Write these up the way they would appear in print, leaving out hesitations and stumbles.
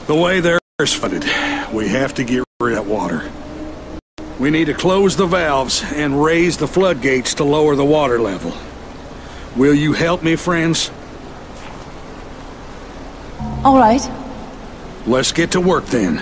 The way there's flooded, we have to get rid of that water. We need to close the valves and raise the floodgates to lower the water level. Will you help me, friends? All right. Let's get to work then.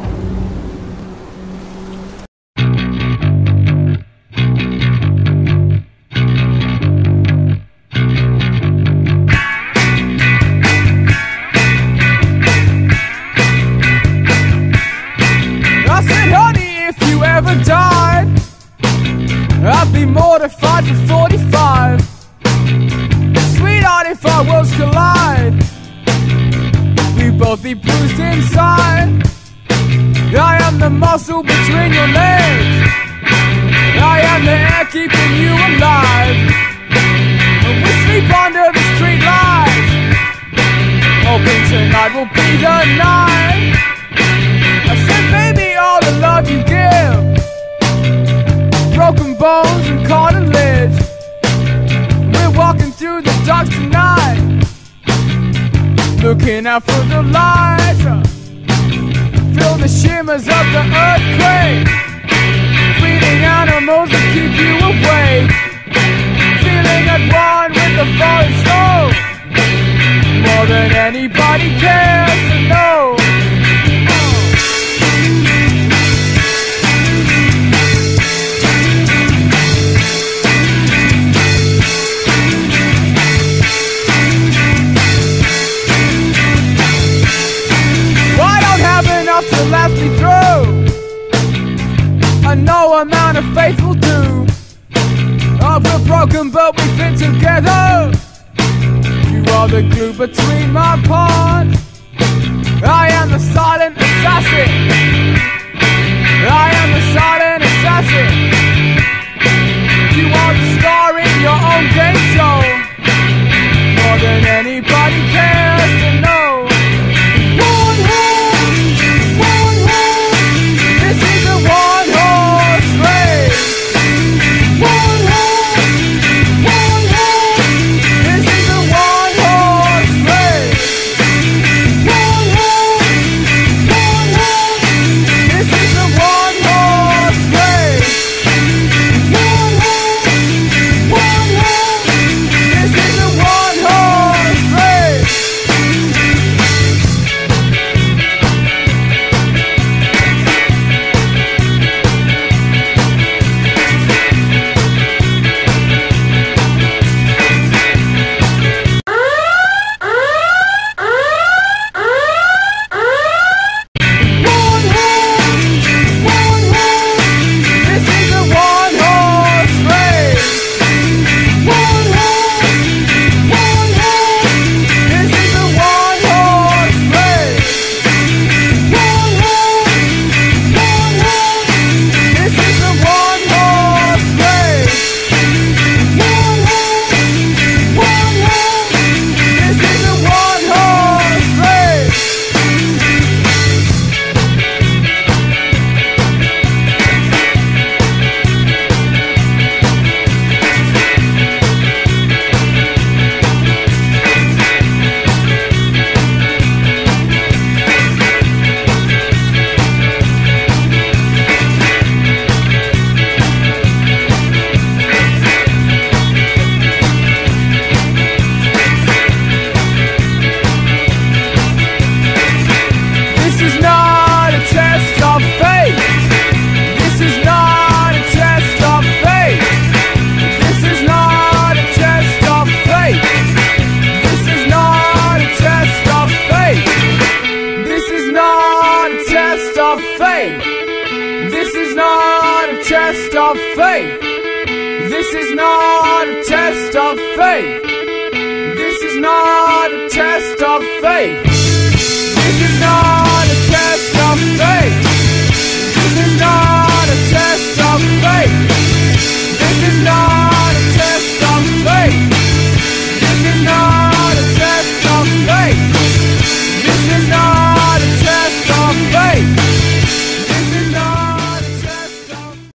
I said, honey, if you ever died, I'd be mortified for 45. Sweetheart, if our worlds collide, we'd both be bruised inside. I am the muscle between your legs, I am the air keeping you alive. When we sleep under the street lights, hoping tonight will be the night. I said, baby, all the love you give, broken bones and cartilage. We're walking through the dark tonight, looking out for the lights. Feel the shimmers of the earthquake, breathing animals that keep you awake. Feeling at one with the falling snow, more than anybody cares to know. To last me through, no amount of faith will do. Oh, we're broken but we fit together. You are the glue between my parts. I am the silent assassin, I am the silent assassin. You are the star in your own game show, more than anybody cares to know. This is not a test of faith. This is not a test of faith. This is not a test of faith. This is not